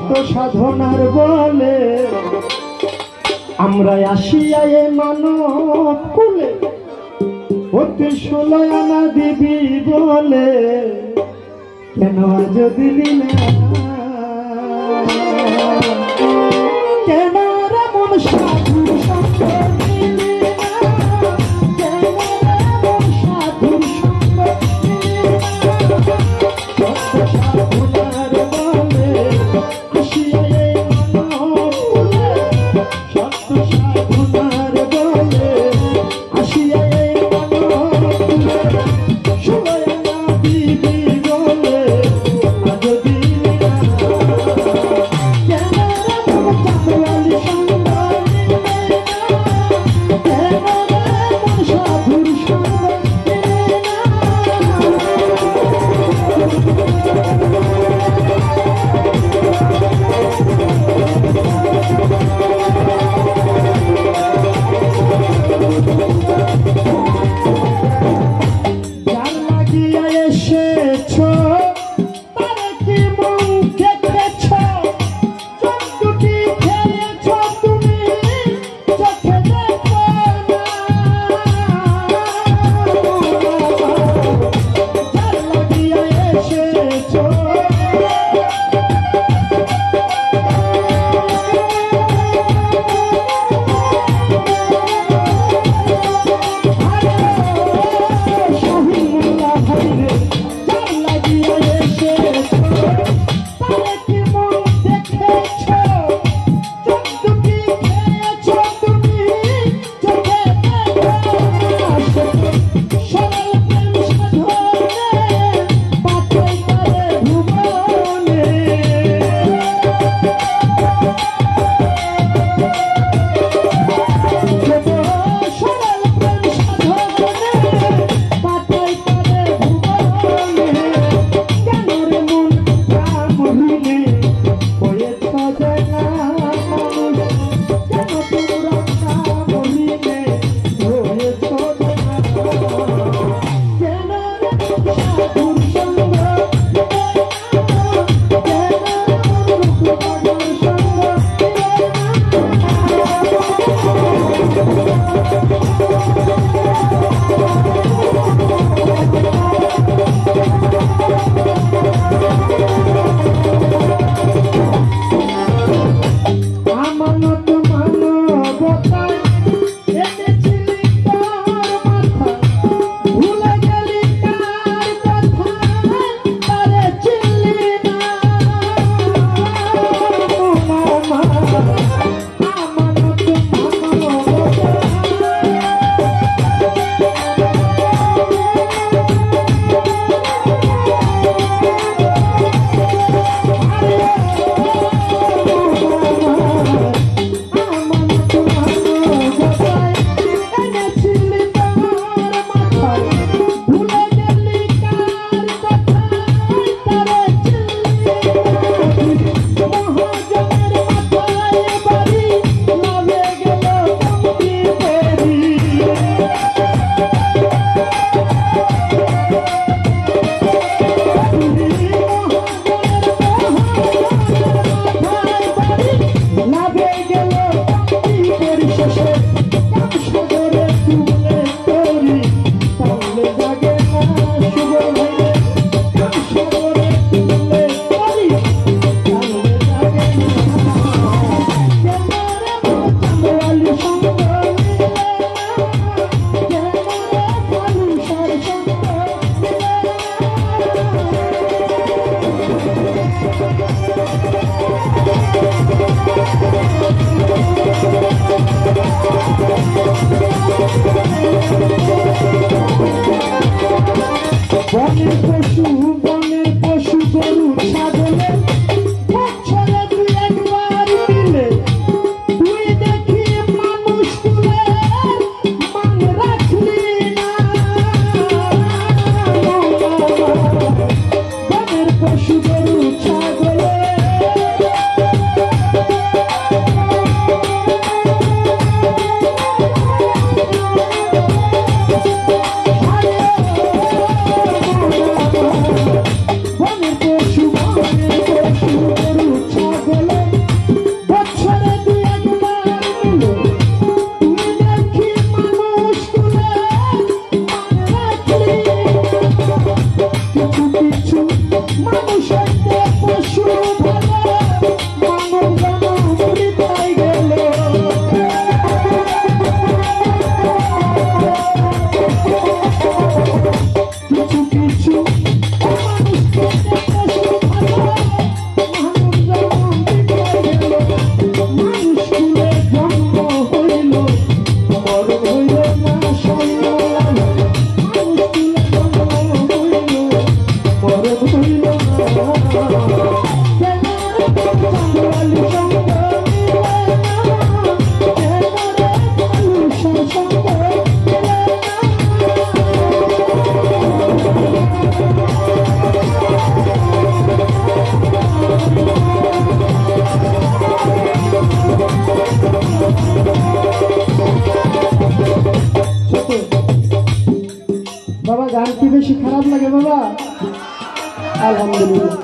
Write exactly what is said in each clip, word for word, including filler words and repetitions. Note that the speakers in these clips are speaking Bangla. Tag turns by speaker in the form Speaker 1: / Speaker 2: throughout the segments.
Speaker 1: সত্য সাধনার বলে আমরা আসিয়া এ মানব কুলে অতি ষোলয় আনা দিবি বলে কেন আজ দিলি না কেন রে মন সাধুর সঙ্গ দিলি না কেন রে মন সাধুর সঙ্গ দিলি না সত্য সাধনার বলে আসিয়া এ মানব কুলে সত্য সাধনার বলে আসিয়া এ মানব কুলে ষোলয় আনা দিবি বলে আজ দিলি না কেন রে মন চাঁদওয়ালি সঙ্গ দিলি বাবা গান কি বেশি খারাপ লাগে বাবা? আলহামদুলিল্লাহ।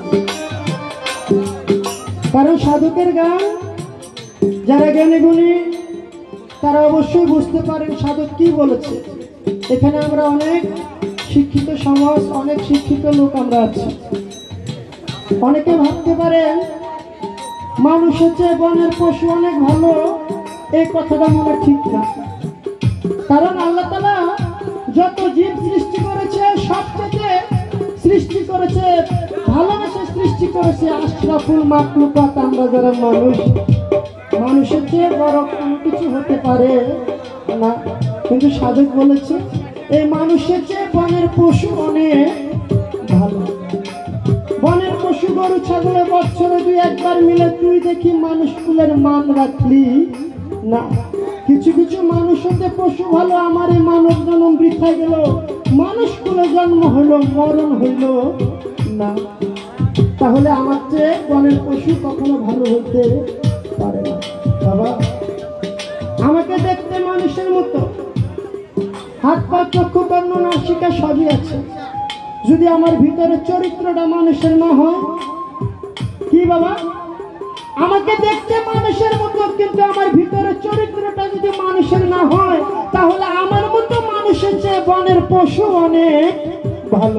Speaker 1: কারণ সাধকের গান যারা জ্ঞানী গুণী তারা অবশ্যই বুঝতে পারেন সাধক কি বলেছে। এখানে আমরা অনেক শিক্ষিত সমাজ, অনেক শিক্ষিত লোক আমরা আছি। অনেকে ভাবতে পারেন মানুষের চেয়ে বনের পশু অনেক ভালো, এই কথাটা মনে ঠিক না। কারণ আল্লাহ তাআলা যত জীব সৃষ্টি করেছে সবচেয়ে সৃষ্টি করেছে ভালোবেসে সৃষ্টি করেছে আশরাফুল মাখলুকাত আমরা যারা মানুষ। মানুষের চেয়ে বড় কোনো কিছু হতে পারে না, কিন্তু সাধক বলেছে এই মানুষের চেয়ে বনের পশু অনেক ভালো। বনের পশু গরু ছাগলের বছরে দুই একবার মিলে তুই দেখি মানুষ কুলের মান রাখলি না। কিছু কিছু মানুষ হতে পশু ভালো, আমার এই মানব জন্ম বৃথা গেল, মানুষ কুলে জন্ম হইল মরণ হইল না। তাহলে আমার চেয়ে বনের পশু কখনো ভালো হতে পারে না। বাবা আমাকে দেখতে মানুষের মতো, হাত পা চক্ষু কর্ণ নাসিকা সবই আছে, যদি আমার ভিতরে চরিত্রটা মানুষের না হয় কি বাবা? আমাকে দেখতে মানুষের মতো কিন্তু আমার ভিতরে চরিত্রটা যদি মানুষের না হয় তাহলে আমার মতো মানুষের চেয়ে বনের পশু অনেক ভালো।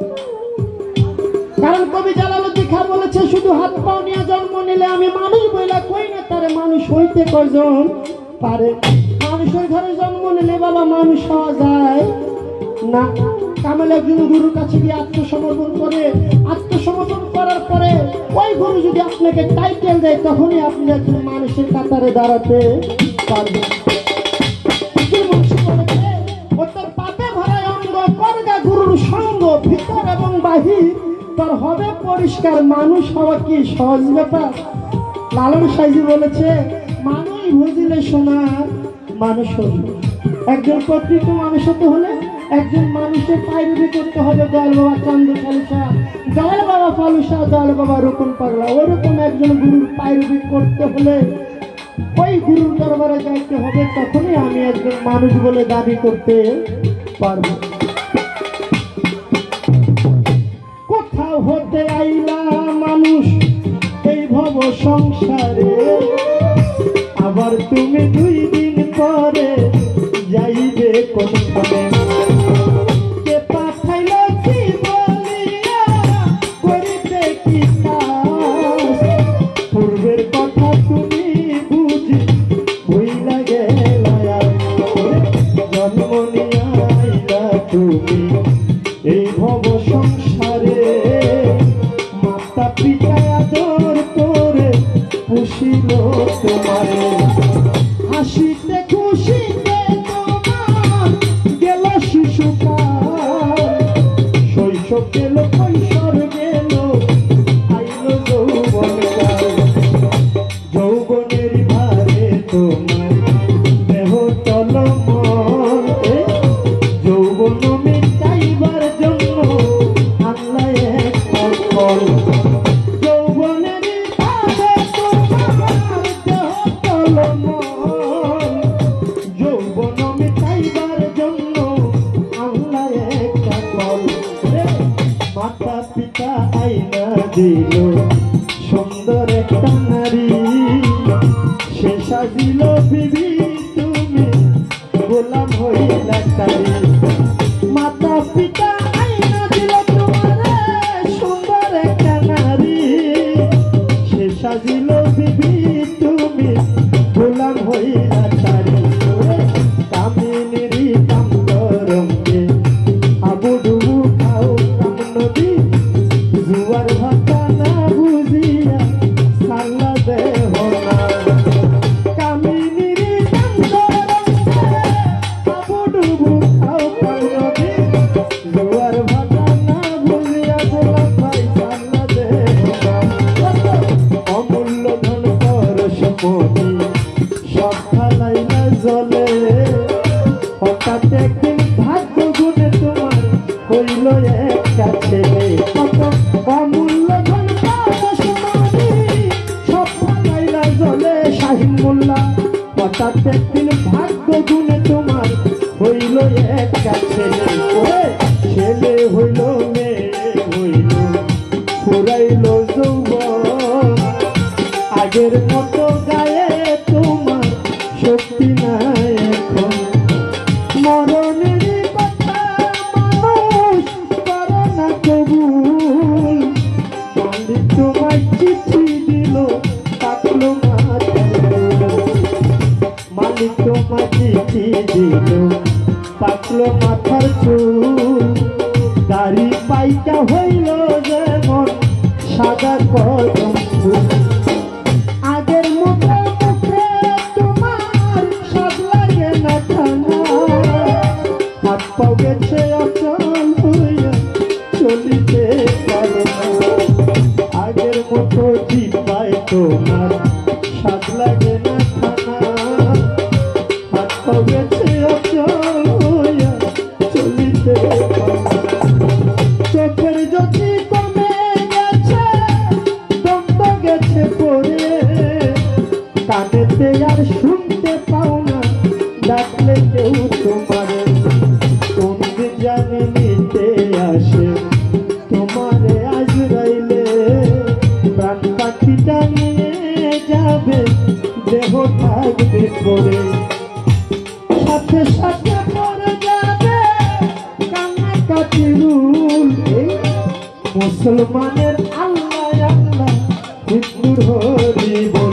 Speaker 1: কারণ কবি জালালউদ্দিন খাঁ বলেছে শুধু হাত পা নিয়ে জন্ম নিলে আমি মানুষ বইলা কই না তারে মানুষ হইতে কয়জন পারে। মানুষের ঘরে জন্ম নিলে বাবা মানুষ হওয়া যায় না। কামেল একজন গুরুর কাছে গিয়ে আত্মসমর্পণ করে, আত্মসমর্পণ করার পরে ওই গুরু যদি আপনাকে টাইটেল দেয় তখনই আপনি একজন মানুষের কাতারে দাঁড়াতে পারবেন। তোর পাপে ভরা অঙ্গ করগা গুরুর সঙ্গ, ভিতর এবং বাহির তোর হবে পরিষ্কার। মানুষ হওয়া কি সহজ ব্যাপার? লালন সাইজি বলেছে মানুষ বুঝিলে সোনার মানুষ হইল। একজন প্রকৃত মানুষ হতে হলে একজন মানুষের পায়রবি করতে হবে দয়াল বাবা চন্দ্র খালিসা, দয়াল বাবা ফালুসা, দয়াল বাবা রকুন পাগলা। ওরকম একজন গুরুর পায়রবি করতে হলে ওই গুরুর দরবারে যাইতে হবে, তখনই আমি একজন মানুষ বলে দাবি করতে পারবো। কোথাও হতে আইলা মানুষ এই ভব সংসারে, আবার তুমি দুই দিন পরে যাইবে কোনখানে। কে পাঠাইল কি বলিয়া করিতে কি কাজ, পূর্বের কথা তুমি বুঝি ভুইলা গেলা। জন্ম নিয়া আইলা তুমি এই ভব সংসারে, মাতা পিতা আদর করে পুষিল তোমারে। হাসিতে খুশিতে তোমার গেল শিশুকাল, শৈশব গেল কৈশোর গেল আইল যৌবনকাল। যৌবনের ভারে তোমার দেহ টলমল, যৌবন মিটাইবার জন্য আল্লাহ এক ফল। যৌবনের ভারে তোমার দেহ টলমল, যৌবন মিটাইবার জন্য আল্লাহ একটা ফল। মাতা পিতা আইনা দিল সুন্দর একটা নারী, সে সাজিল বিবি তুমি গোলাম হইলা তারি। মাতা পিতা আইনা দিল তোমার সুন্দর হঠাৎ একদিন ভাগ্য গুণে তোমার হইল একটা ছেলে, ওরে ছেলে হইল মেয়ে হইল ফুরাইল যৌবন। আগের মতো গায়ে তোমার শক্তি নাই এখন, মরণের কথা মানুষ করে না কবুল। পণ্ডিত তোমার চিঠি দিল পাকলো মাথার চুল, মালিক তোমার চিঠি দিল পাকলো মাথার চুল। দাড়ি পাইকা হইল যেমন সাদা কদম ফুল। আগের মতো মুখে তোমার স্বাদ লাগে না খানা, হাত পাও গেছে অচল হইয়া চলিতে পারো না। আগের মতো জিপায় তোমার স্বাদ লাগে না খানা, হাত পাও গেছে অচল হইয়া চলিতে পারো না। চোখের জ্যোতি কমে গেছে দন্ত গেছে পড়ে, কানেতে আর শুনতে পাও না ডাকলে কেউ তোমারে। কোন দিন জানি নিতে আসে তোমারে আজরাইলে, প্রাণ পাখিটা নিয়ে যাবে দেহ থাকবে পড়ে। সাথে সাথে পড়ে যাবে কান্না কাটিরুল। মুসলমানের আল্লাহ আল্লাহ হিন্দুর হরি বল।